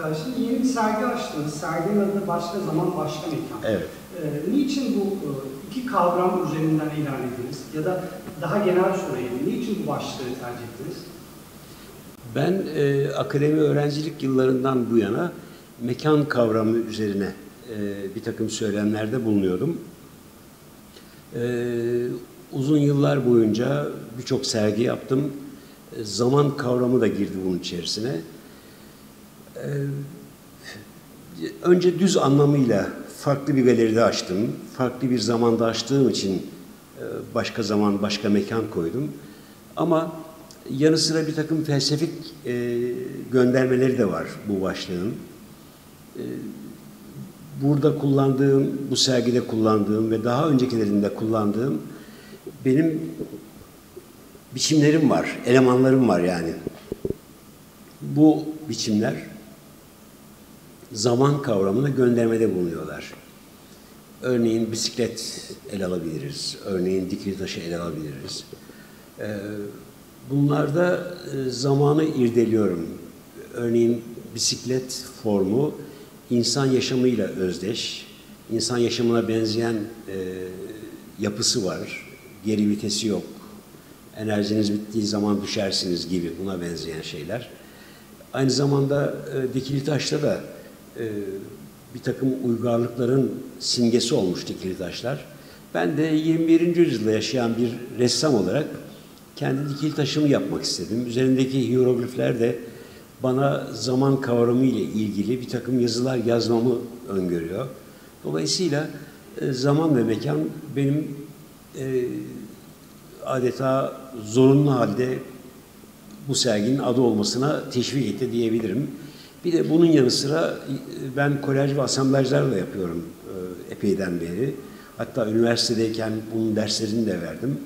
Şimdi yeni bir sergi açtınız. Serginin adı Başka Zaman, Başka Mekan. Evet. Niçin bu iki kavram üzerinden ilerlediniz? Ya da daha genel sorayım, niçin bu başlığı tercih ettiniz? Ben akademi öğrencilik yıllarından bu yana mekan kavramı üzerine bir takım söylemlerde bulunuyordum. Uzun yıllar boyunca birçok sergi yaptım. Zaman kavramı da girdi bunun içerisine. Önce düz anlamıyla farklı bir galeride açtım. Farklı bir zamanda açtığım için başka zaman, başka mekan koydum. Ama yanı sıra bir takım felsefik göndermeleri de var bu başlığın. Burada kullandığım, bu sergide kullandığım ve daha öncekilerinde kullandığım benim biçimlerim var, elemanlarım var yani. Bu biçimler zaman kavramına göndermede bulunuyorlar. Örneğin bisiklet ele alabiliriz, örneğin dikili taşı ele alabiliriz. Bunlarda zamanı irdeliyorum. Örneğin bisiklet formu insan yaşamıyla özdeş, insan yaşamına benzeyen yapısı var, geri vitesi yok, enerjiniz bittiği zaman düşersiniz gibi buna benzeyen şeyler. Aynı zamanda dikili taşta da bir takım uygarlıkların simgesi olmuş dikili taşlar. Ben de 21. yüzyılda yaşayan bir ressam olarak kendi dikili taşımı yapmak istedim. Üzerindeki hieroglifler de bana zaman kavramı ile ilgili bir takım yazılar yazmamı öngörüyor. Dolayısıyla zaman ve mekan benim adeta zorunlu halde bu serginin adı olmasına teşvik etti diyebilirim. Bir de bunun yanı sıra ben kolaj ve asamblajlarla yapıyorum epeyden beri. Hatta üniversitedeyken bunun derslerini de verdim.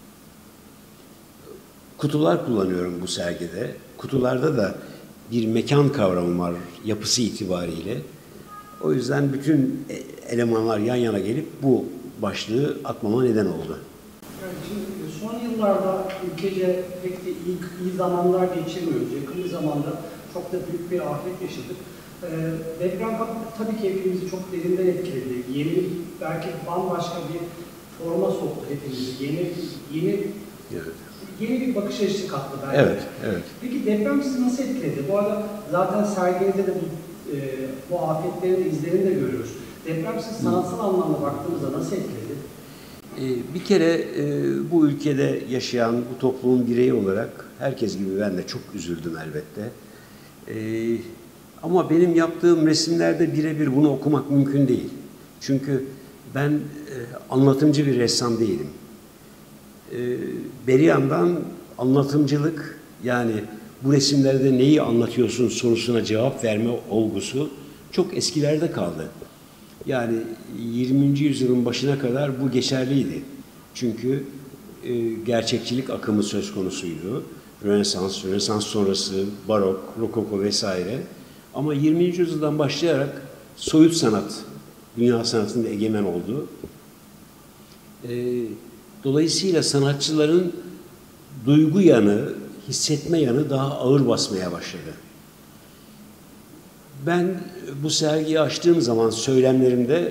Kutular kullanıyorum bu sergide. Kutularda da bir mekan kavramı var yapısı itibariyle. O yüzden bütün elemanlar yan yana gelip bu başlığı atmama neden oldu. Yani şimdi son yıllarda ülkece pek de iyi zamanlar geçirmiyoruz. Yakın bir zamanda çok da büyük bir afet yaşadık. Deprem tabii ki hepimizi çok derinden etkiledi. Yeni, belki bambaşka bir forma soktu hepimizi. Yeni bir bakış açısı kattı belki. Evet, evet. Peki deprem sizi nasıl etkiledi? Bu arada zaten serginizde de bu afetlerin de izlerini de görüyoruz. Deprem sizi sanatsal anlamda baktığımızda nasıl etkiledi? Bir kere bu ülkede yaşayan, bu toplumun bireyi olarak herkes gibi ben de çok üzüldüm elbette. Ama benim yaptığım resimlerde birebir bunu okumak mümkün değil. Çünkü ben anlatımcı bir ressam değilim. Beri yandan anlatımcılık, yani bu resimlerde neyi anlatıyorsun sorusuna cevap verme olgusu çok eskilerde kaldı. Yani 20. yüzyılın başına kadar bu geçerliydi. Çünkü gerçekçilik akımı söz konusuydu. Rönesans sonrası, barok, rokoko vesaire. Ama 20. yüzyıldan başlayarak soyut sanat, dünya sanatında egemen oldu. Dolayısıyla sanatçıların duygu yanı, hissetme yanı daha ağır basmaya başladı. Ben bu sergiyi açtığım zaman söylemlerimde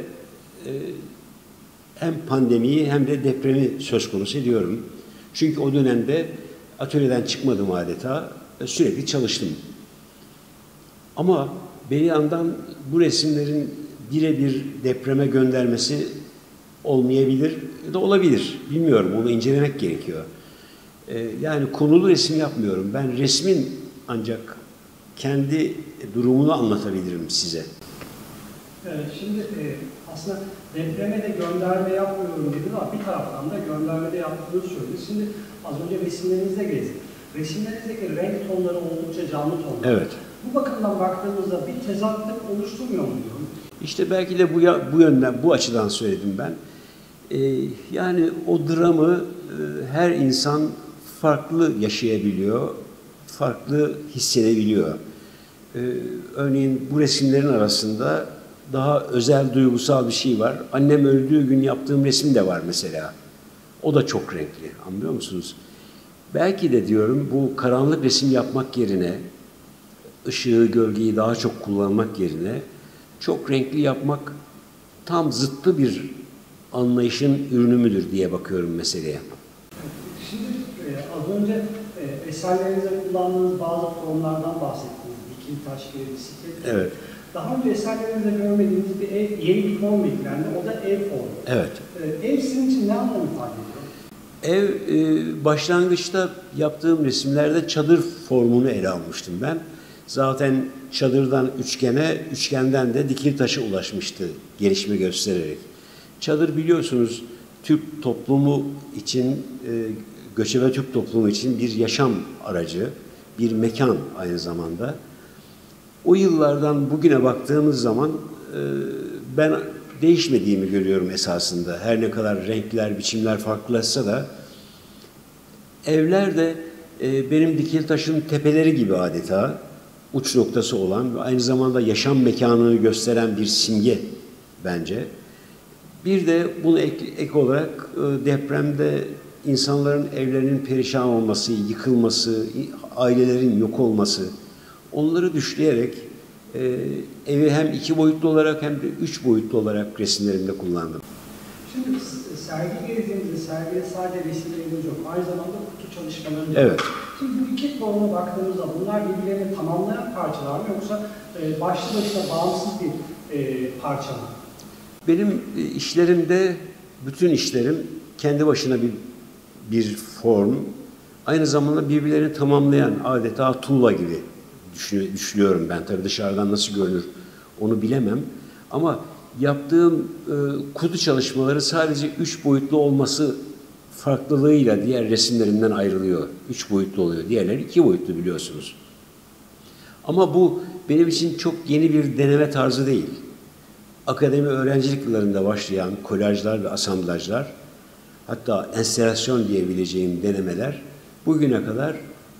hem pandemiyi hem de depremi söz konusu ediyorum. Çünkü o dönemde atölyeden çıkmadım adeta, sürekli çalıştım. Ama bir yandan bu resimlerin birebir depreme göndermesi olmayabilir de olabilir. Bilmiyorum, onu incelemek gerekiyor. Yani konulu resim yapmıyorum. Ben resmin ancak kendi durumunu anlatabilirim size. Şimdi aslında depreme de gönderme yapmıyorum dedin ama bir taraftan da göndermede yaptığını söyledi. Şimdi az önce resimlerinizde gezdik. Resimlerinizdeki renk tonları oldukça canlı tonlar. Evet. Bu bakımdan baktığımızda bir tezatlık oluşturmuyor mu diyorum? İşte belki de bu yönden, bu açıdan söyledim ben. Yani o dramı her insan farklı yaşayabiliyor, farklı hissedebiliyor. Örneğin bu resimlerin arasında daha özel, duygusal bir şey var. Annem öldüğü gün yaptığım resim de var mesela. O da çok renkli, anlıyor musunuz? Belki de diyorum bu karanlık resim yapmak yerine ışığı, gölgeyi daha çok kullanmak yerine çok renkli yapmak tam zıttı bir anlayışın ürünü müdür diye bakıyorum meseleye. Şimdi az önce eserlerinizde kullandığınız bazı formlardan bahsettiniz. Dikili taş gibi, bisiklet. Evet. Daha önce eserlerinizde görmediğiniz bir yeni bir form eklendi. O da ev formu. Evet. Ev sizin için ne anlam ifade ediyor? Ev, başlangıçta yaptığım resimlerde çadır formunu ele almıştım ben. Zaten çadırdan üçgene, üçgenden de dikili taşa ulaşmıştı gelişme göstererek. Çadır biliyorsunuz Türk toplumu için, göçebe Türk toplumu için bir yaşam aracı, bir mekan aynı zamanda. O yıllardan bugüne baktığımız zaman ben değişmediğimi görüyorum esasında. Her ne kadar renkler, biçimler farklılaşsa da evler de benim dikili taşın tepeleri gibi adeta uç noktası olan ve aynı zamanda yaşam mekanını gösteren bir simge bence. Bir de bunu ek olarak depremde insanların evlerinin perişan olması, yıkılması, ailelerin yok olması, onları düşleyerek evi hem 2 boyutlu olarak hem de 3 boyutlu olarak resimlerimde kullandım. Şimdi sergi gezdiğimizde sergide sadece resimlerimiz yok. Aynı zamanda kutu çalışmaları da var. Evet. Şimdi bu iki formuna baktığımızda bunlar birbirlerini tamamlayan parçalar mı yoksa başlı başına bağımsız bir parça mı? Benim işlerimde, bütün işlerim kendi başına bir form, aynı zamanda birbirlerini tamamlayan adeta tuğla gibi düşünüyorum ben. Tabii dışarıdan nasıl görünür onu bilemem. Ama yaptığım kutu çalışmaları sadece 3 boyutlu olması farklılığıyla diğer resimlerimden ayrılıyor. 3 boyutlu oluyor. Diğerleri 2 boyutlu biliyorsunuz. Ama bu benim için çok yeni bir deneme tarzı değil. Akademi öğrencilik yıllarında başlayan kolajlar ve asamblajlar, hatta enstelasyon diyebileceğim denemeler bugüne kadar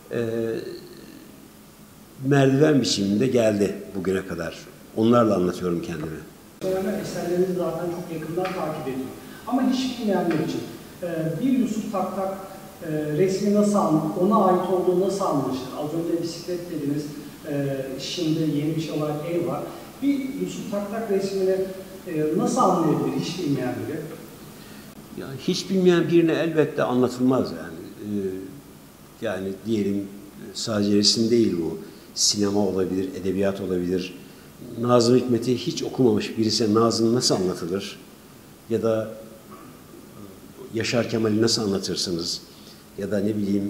merdiven biçiminde geldi bugüne kadar. Onlarla anlatıyorum kendimi. Eserlerinizi zaten çok yakından takip ediyor. Ama hiç bilmeyenler için bir Yusuf Taktak resmi nasıl ona ait olduğu nasıl anlaşılır? Az önce bisiklet dediniz, şimdi yeni bir şey olarak ev var. Bir Yusuf Taktak resmini nasıl anlayabilir hiç bilmeyen biri? Ya, hiç bilmeyen birine elbette anlatılmaz yani. Yani diyelim sadece resim değil bu. Sinema olabilir, edebiyat olabilir. Nazım Hikmet'i hiç okumamış birisine Nazım nasıl anlatılır? Ya da Yaşar Kemal'i nasıl anlatırsınız? Ya da ne bileyim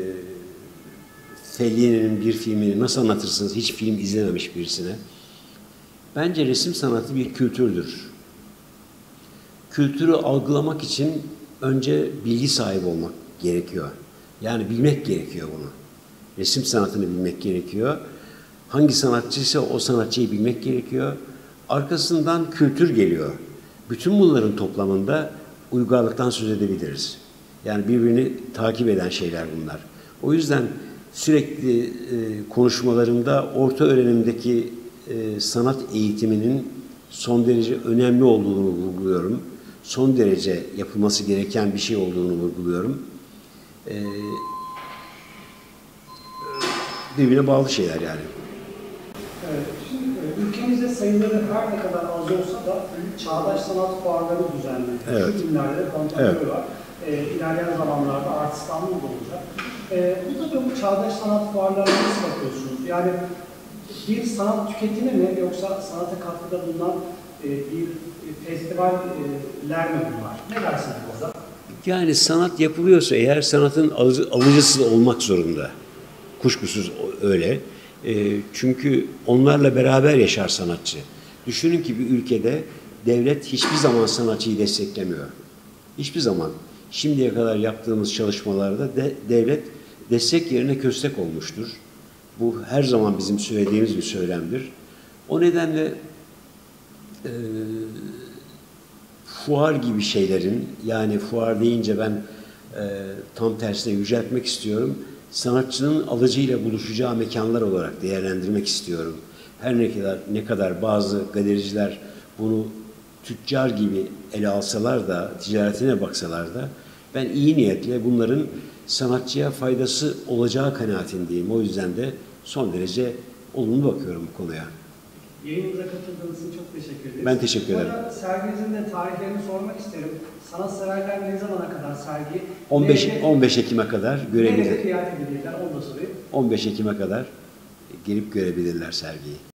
Fellini'nin bir filmini nasıl anlatırsınız hiç film izlememiş birisine? Bence resim sanatı bir kültürdür. Kültürü algılamak için önce bilgi sahibi olmak gerekiyor. Yani bilmek gerekiyor bunu. Resim sanatını bilmek gerekiyor. Hangi sanatçıysa o sanatçıyı bilmek gerekiyor. Arkasından kültür geliyor. Bütün bunların toplamında uygarlıktan söz edebiliriz. Yani birbirini takip eden şeyler bunlar. O yüzden sürekli konuşmalarımda orta öğrenimdeki sanat eğitiminin son derece önemli olduğunu vurguluyorum. Son derece yapılması gereken bir şey olduğunu vurguluyorum. Birbirine bağlı şeyler yani. Evet, şimdi ülkemizde sayıları her ne kadar az olsa da çağdaş sanat fuarları düzenleniyor. Evet. Şu günlerde kontrolü var. İlerleyen zamanlarda Art İstanbul'da olacak. Burada da bu çağdaş sanat fuarlarına nasıl bakıyorsunuz? Yani bir sanat tüketimi mi yoksa sanata katkıda bulunan bir festivaller mi bunlar? Ne dersiniz burada? Yani sanat yapılıyorsa eğer sanatın alıcısı olmak zorunda. Kuşkusuz öyle. Çünkü onlarla beraber yaşar sanatçı. Düşünün ki bir ülkede devlet hiçbir zaman sanatçıyı desteklemiyor. Hiçbir zaman. Şimdiye kadar yaptığımız çalışmalarda devlet destek yerine köstek olmuştur. Bu her zaman bizim söylediğimiz bir söylemdir. O nedenle fuar gibi şeylerin, yani fuar deyince ben tam tersine yüceltmek istiyorum. Sanatçının alıcıyla buluşacağı mekanlar olarak değerlendirmek istiyorum. Her ne kadar bazı galericiler bunu tüccar gibi ele alsalar da, ticaretine baksalar da ben iyi niyetle bunların sanatçıya faydası olacağı kanaatindeyim. O yüzden de son derece olumlu bakıyorum bu konuya. Yayınımıza katıldığınız için çok teşekkür ederiz. Ben teşekkür ederim. Bu arada serginizin de tarihlerini sormak isterim. Sanatseverler ne zamana kadar sergi? 15 Ekim'e kadar Nerede görebilir. ziyaret edebilirler? Onu da sorayım. 15 Ekim'e kadar gelip görebilirler sergiyi.